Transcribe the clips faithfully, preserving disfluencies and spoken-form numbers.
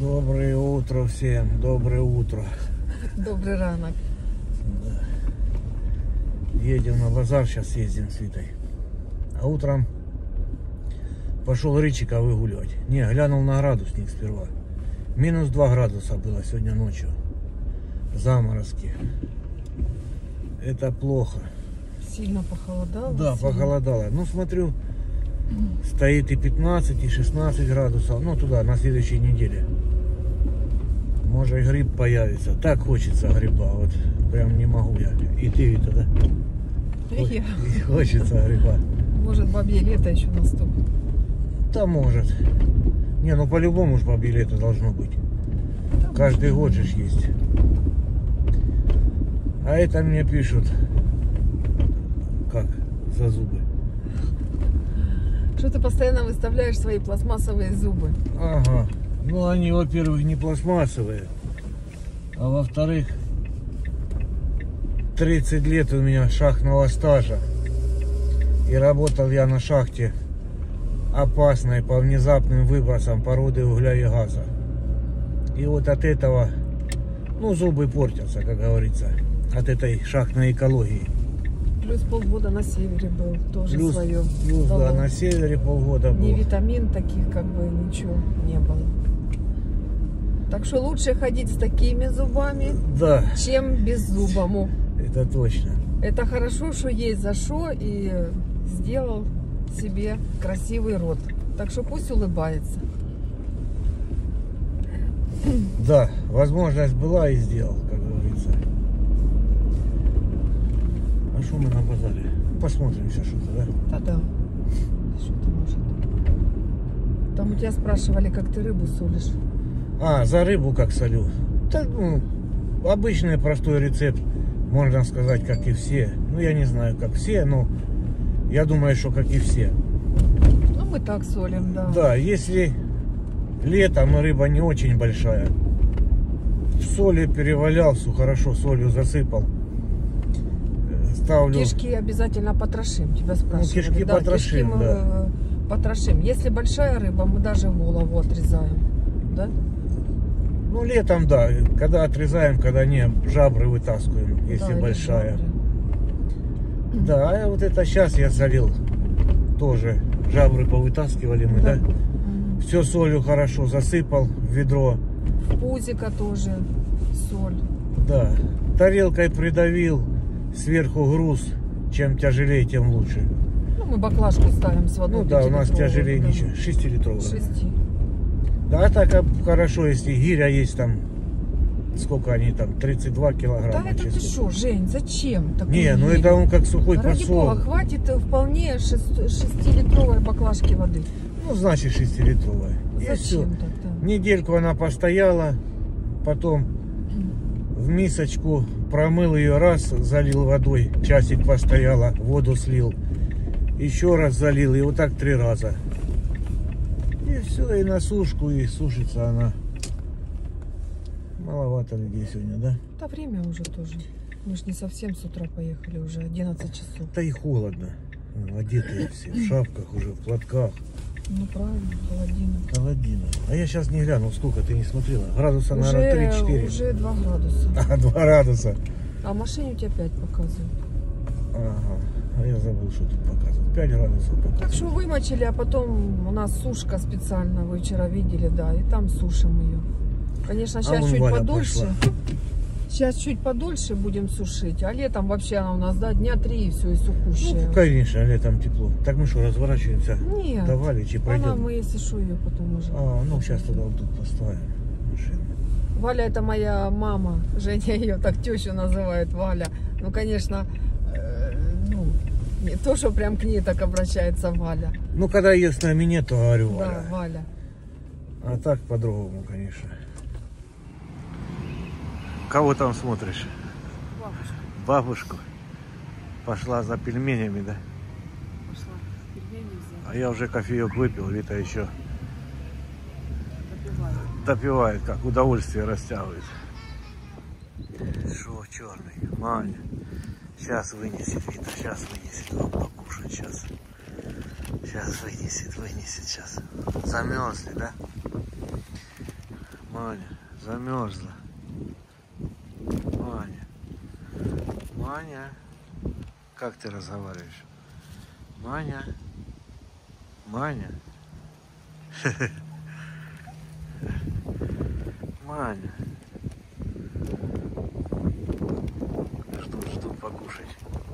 Доброе утро всем, доброе утро. Добрый ранок. Да. Едем на базар, сейчас ездим с Витой. А утром пошел Рычика выгуливать. Не, глянул на градусник сперва. Минус два градуса было сегодня ночью. Заморозки. Это плохо. Сильно похолодало? Да, сильно. похолодало. Ну, смотрю, стоит и пятнадцать, и шестнадцать градусов. Ну, туда, на следующей неделе. Может, и гриб появится. Так хочется гриба. Вот прям не могу я. И ты, Вита, да? И я. И хочется гриба. Может, бабье лето еще наступит. Да, может. Не, ну по-любому уж бабье лето должно быть. Да, каждый может, год же есть. А это мне пишут, как за зубы. Что ты постоянно выставляешь свои пластмассовые зубы? Ага. Ну, они, во-первых, не пластмассовые. А во-вторых, тридцать лет у меня шахтного стажа. И работал я на шахте опасной по внезапным выбросам породы угля и газа. И вот от этого, ну, зубы портятся, как говорится, от этой шахтной экологии. Плюс полгода на севере был, тоже Плюс, свое. плюс да, на севере полгода был. Ни витамин таких, как бы, ничего не было. Так что лучше ходить с такими зубами, Да, чем беззубому. это точно. Это хорошо, что есть за что, и сделал себе красивый рот. Так что пусть улыбается. Да, возможность была и сделал, как говорится. А что мы на базаре? Посмотрим сейчас что-то, да? Да-да. Что-то может. Там у тебя спрашивали, как ты рыбу солишь. А, за рыбу как солю. Да, ну, обычный простой рецепт, можно сказать, как и все. Ну, я не знаю, как все, но я думаю, что как и все. Ну, мы так солим, да. Да, если летом рыба не очень большая, соли перевалял, все хорошо, солью засыпал. Ставлю. Кишки обязательно потрошим, тебя спрашивали. Ну, кишки да, потрошим, кишки мы да. потрошим. Если большая рыба, мы даже голову отрезаем, да? Ну, летом, да, когда отрезаем, когда не, жабры вытаскиваем, если да, большая. жабры. Да, а вот это сейчас я солил, тоже жабры повытаскивали мы, да? Да. Все солью хорошо засыпал в ведро. В пузико тоже соль. Да, тарелкой придавил, сверху груз, чем тяжелее, тем лучше. Ну, мы баклажку ставим с водой. Ну да, у нас тяжелее да. ничего, шестилитровая. Шести. Да, так хорошо, если гиря есть там, сколько они там, тридцать два килограмма. Да это ты что, Жень, зачем? такой Не, ну гирь? это он как сухой Ради подсол. бога, хватит вполне шестилитровой баклажки воды. Ну, значит, шестилитровая. И все. Зачем тогда? Недельку она постояла, потом в мисочку промыл ее раз, залил водой, часик постояла, воду слил, еще раз залил, и вот так три раза. И все, и на сушку, и сушится она. Маловато людей сегодня, да? Да время уже тоже. Мы ж не совсем с утра поехали, уже одиннадцать часов. Да и холодно. Одетые все в шапках, уже в платках. Ну правильно, холодина. Холодина. А я сейчас не глянул, сколько ты не смотрела. Градуса, Уже, наверное, три-четыре. уже два градуса. А, два градуса. А в машине у тебя пять показывает. Ага. А я забыл, что тут показывает. пять градусов показывает. Так что вымочили, а потом у нас сушка специально, вы вчера видели, да, и там сушим ее. Конечно, А сейчас вон чуть Валя подольше. пошла. Сейчас чуть подольше будем сушить, а летом вообще она у нас, да, дня три и все, и сухущая. Ну, конечно, летом тепло. Так мы что, разворачиваемся? Нет, Давали, че она, пойдем? мы если что, ее потом уже. А, ну сейчас тогда вот тут поставим машину. Валя это моя мама, Женя ее так тещу называет, Валя. Ну, конечно, э, ну, не то, что прям к ней так обращается Валя. Ну, когда ее с нами нет, то говорю Валя. Да, Валя. А так по-другому, конечно. Кого там смотришь? Бабушка Бабушку. Пошла за пельменями, да? пошла пельмени взять, А я уже кофеек выпил, Вита еще допиваю. допивает, как удовольствие растягивает. Шо, черный, Маня. Сейчас вынесет, Вита, сейчас вынесет вам покушать, сейчас. Сейчас вынесет, вынесет сейчас. Замерзли, да? Маня замерзла. Маня. Маня. Как ты разговариваешь? Маня. Маня. Маня. Жду, жду покушать.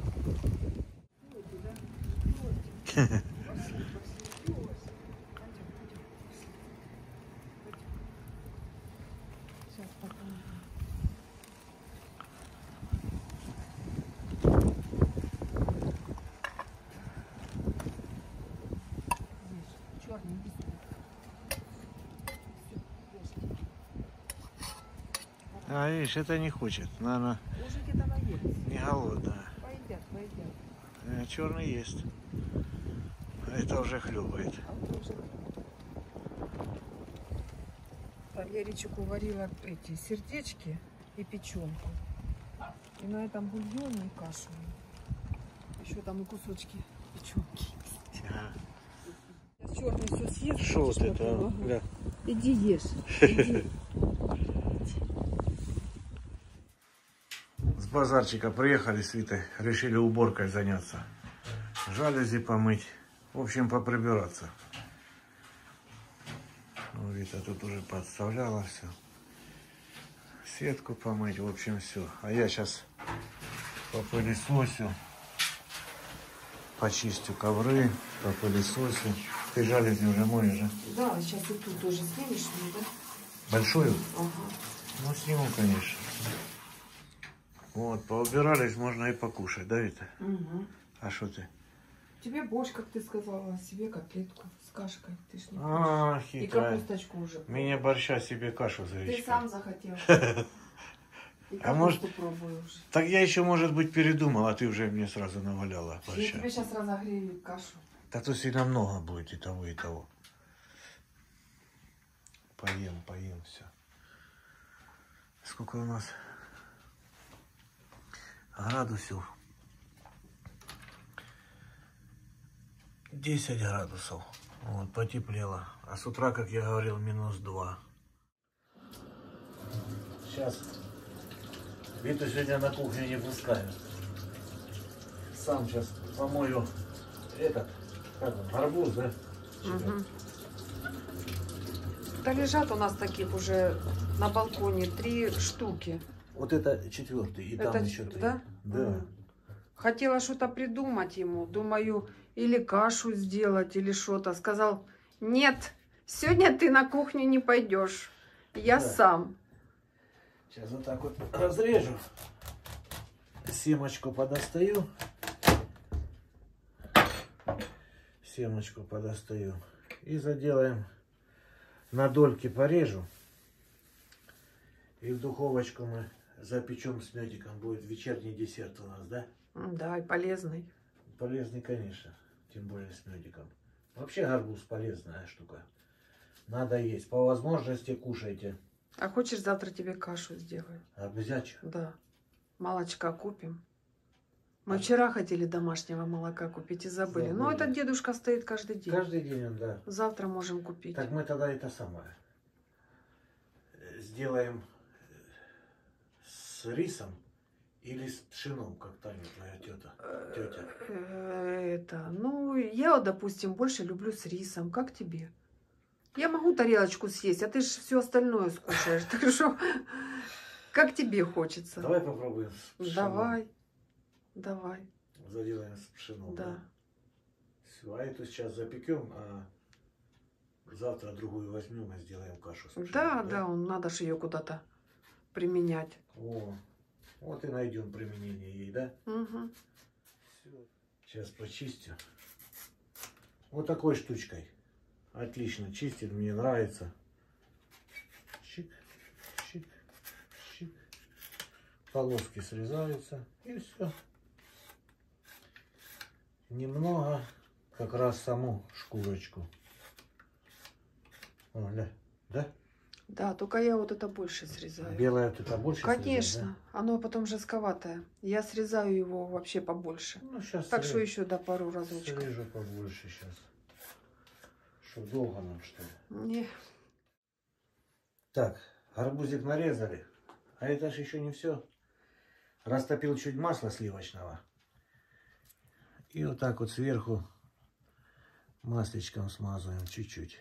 А, видишь, это не хочет. Наверное, не голодная. Поедят, поедят. Черный есть. А это уже хлюпает. Валеричек уварила эти сердечки и печенку. И на этом бульоне и кашу. Еще там и кусочки печенки. Ага. Сейчас черный все съест. Что вот это? Ага. Да. Иди ешь. Иди. С базарчика приехали с Витой, решили уборкой заняться. Жалюзи помыть. В общем, поприбираться. Ну, Вита тут уже подставляла все. Сетку помыть, в общем, все. А я сейчас попылесосю, почистю ковры, попылесосю. Ты жалюзи уже моешь, да? Да, сейчас и тут тоже снимешь, да? Большую? Ага. Ну, сниму, конечно. Вот, поубирались, можно и покушать, да, Вита? Угу. А что ты? Тебе борщ, как ты сказала, а себе котлетку с кашкой. Ты ж не А, хочешь. И хитрая. капусточку уже. Мне борща, себе кашу Ты завечка. сам захотел. И А может- капусту пробую уже. Так я еще, может быть, передумал, а ты уже мне сразу наваляла Я борща. тебе сейчас разогрею кашу. Да то сильно много будет и того, и того. Поем, поем все. Сколько у нас градусов? десять градусов. Вот, потеплело. А с утра, как я говорил, минус два. Сейчас. Виту сегодня на кухню не пускаю. Сам сейчас помою этот, как он, арбуз, да? Угу. Да лежат у нас таких уже на балконе три штуки. Вот это четвертый, и Это там ч- еще три. да? Да. М. Хотела что-то придумать ему. Думаю, или кашу сделать, или что-то. Сказал, нет, сегодня ты на кухню не пойдешь. Я Да. сам. Сейчас вот так вот разрежу. Семочку подостаю. Семочку подостаю. И заделаем. На дольки порежу. И в духовочку мы запечем с медиком. Будет вечерний десерт у нас, да? М, Да, и полезный. Полезный, конечно. Тем более с медиком. Вообще арбуз полезная штука. Надо есть. По возможности кушайте. А хочешь, завтра тебе кашу сделаю? Арбузячу. Да. Молочка купим. Мы вчера хотели домашнего молока купить и забыли. Но Забыли. этот дедушка стоит каждый день. Каждый день он, да. Завтра можем купить. Так мы тогда это самое. э, Сделаем э, с рисом или с пшеном, как Таня, твоя тета. Тетя. Э, Это, ну, я, вот, допустим, больше люблю с рисом. Как тебе? Я могу тарелочку съесть, а ты же все остальное скушаешь. Так что, как тебе хочется? Давай попробуем с пшеном. Давай, давай, Заделаем с пшеном. да. Все, а эту сейчас запекем, а завтра другую возьмем и сделаем кашу с пшеном. Да, да, он, надо же ее куда-то применять. О, вот и найдем применение ей, да? Угу. Всё. Сейчас прочистю. Вот такой штучкой. Отлично чистит, мне нравится. Чик, чик, чик. Полоски срезаются и все. Немного, как раз саму шкурочку. О, да, да? Да, только я вот это больше срезаю. Белое вот это больше срезать, Конечно, оно потом жестковатое. Я срезаю его вообще побольше. да? Ну, сейчас Так что еще до пару разочков. срежу побольше сейчас. Что долго нам, что ли? Не. Так, Арбузик нарезали. А это ж еще не все. Растопил чуть масла сливочного. И вот так вот сверху масличком смазываем чуть-чуть.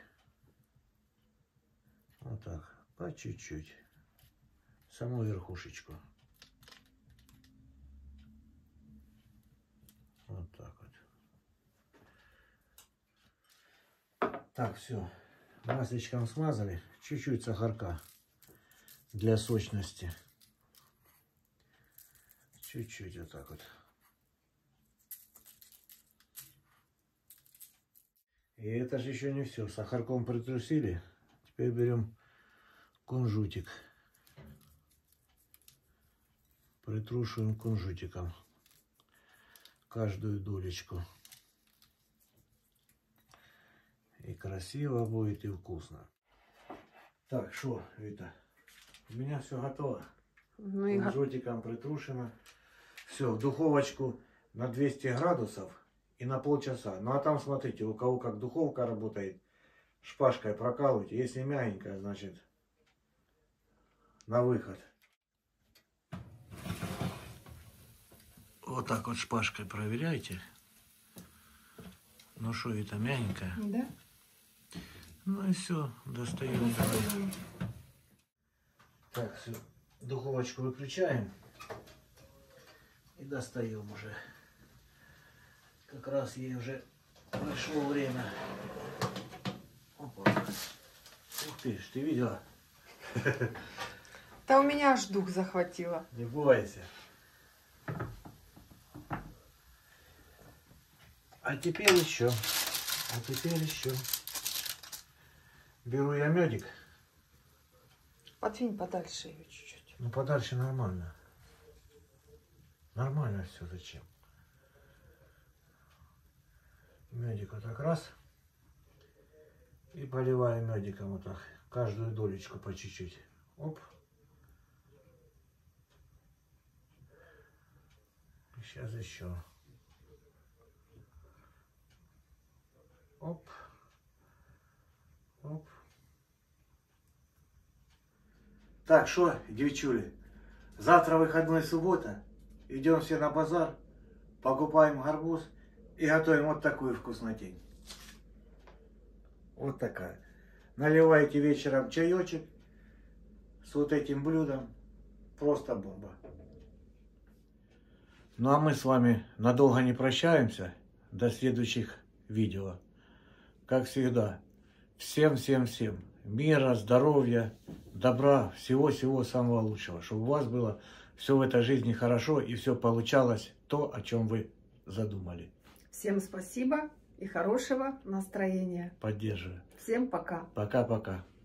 Вот так, по чуть-чуть. Саму верхушечку. Вот так вот. Так, все. Масличком смазали. Чуть-чуть сахарка для сочности. Чуть-чуть вот так вот. И это же еще не все. Сахарком притрусили. Теперь берем кунжутик. Притрушиваем кунжутиком каждую долечку. И красиво будет, и вкусно. Так, что, Вита? У меня все готово. Ну и Кунжутиком притрушено. Все, в духовочку на двести градусов и на полчаса. Ну а там, смотрите, у кого как духовка работает, шпажкой прокалывайте. Если мягенькая, значит на выход. Вот так вот шпажкой проверяйте. Ну что, это мягенькая. Да? Ну и все, достаем. Достаем. Так, все, духовочку выключаем. И достаем уже. Как раз ей уже пришло время. Опа. Ух ты, ты видела? Да у меня аж дух захватило. Не бойся. А теперь еще. А теперь еще. Беру я медик. Подвинь подальше ее чуть-чуть. Ну подальше нормально. Нормально все, зачем? Медик вот так раз. И поливаем медиком вот так. Каждую долечку по чуть-чуть. Оп. Сейчас еще. Оп. Оп. Так, что, девчули, завтра выходной, суббота. Идем все на базар, покупаем арбуз и готовим вот такую вкуснотень. Вот такая. Наливайте вечером чаечек с вот этим блюдом. Просто бомба. Ну а мы с вами надолго не прощаемся. До следующих видео. Как всегда, всем-всем-всем мира, здоровья, добра, всего-всего самого лучшего. Чтобы у вас было все в этой жизни хорошо и все получалось то, о чем вы задумали. Всем спасибо и хорошего настроения. Поддерживаю. Всем пока. Пока-пока.